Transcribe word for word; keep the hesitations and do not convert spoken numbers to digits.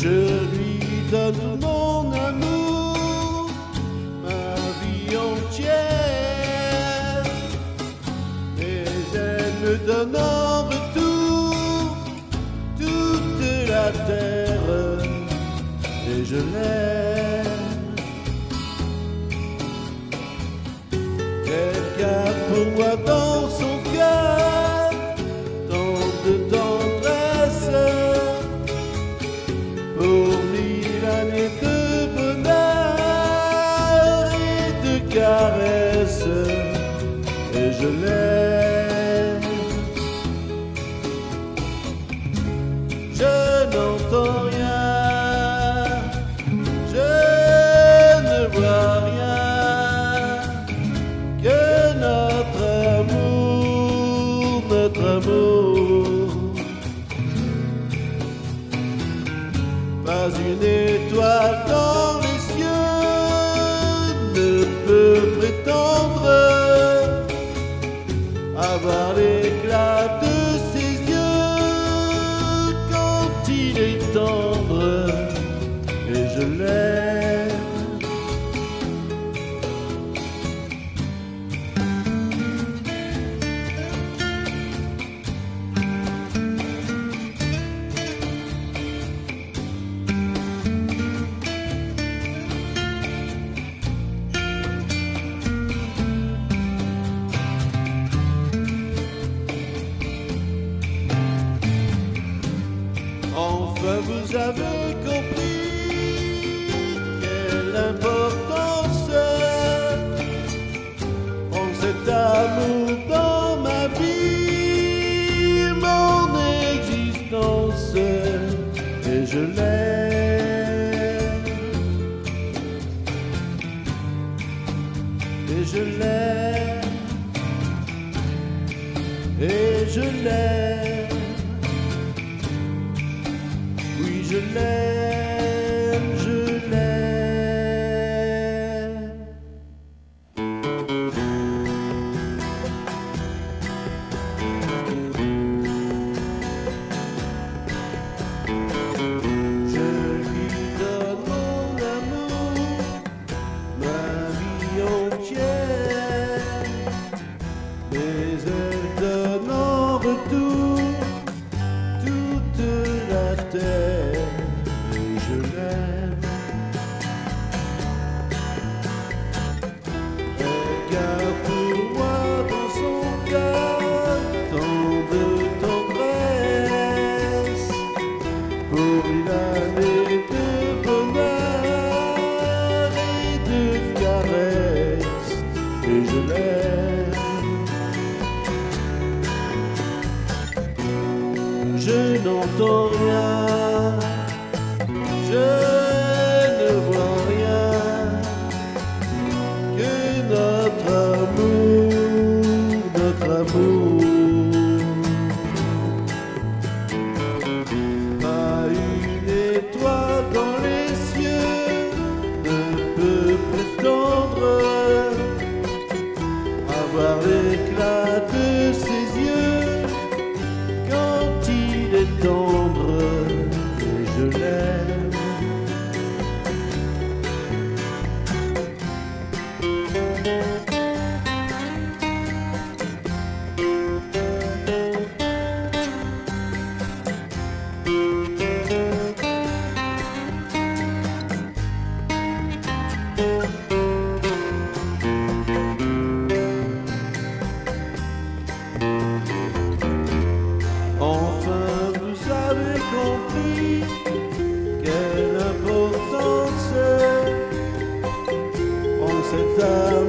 Je lui donne mon amour, ma vie entière, mais elle me donne en retour toute la terre, et je l'aime. Quelqu'un pour moi dans son cœur, tant de tendresse, pour mille années de bonheur et de caresses, et je l'aime. Je n'entends rien, je ne vois rien, que notre amour, notre amour. Pas une étoile dans les cieux ne peut prétendre avoir l'éclat de ses yeux quand il est tendre, et je l'aime. Enfin vous avez compris quelle importance prend cet amour dans ma vie, mon existence, et je l'aime, et je l'aime, et je l'aime. Oui, je l'aime, je l'aime. Je lui donne mon amour, ma vie entière, mais elle donne en retour toute la terre, et je l'aime. Elle garde pour moi dans son cœur tant de tendresse, pour une année de bonheur et de caresses, et je l'aime. Je n'entends rien, je ne vois rien, que notre amour, notre amour. Pas une étoile dans les cieux ne peut prétendre avoir l'éclat de ses yeux quand il est tendre, et je l'aime. Enfin vous avez compris quelle importance prend cet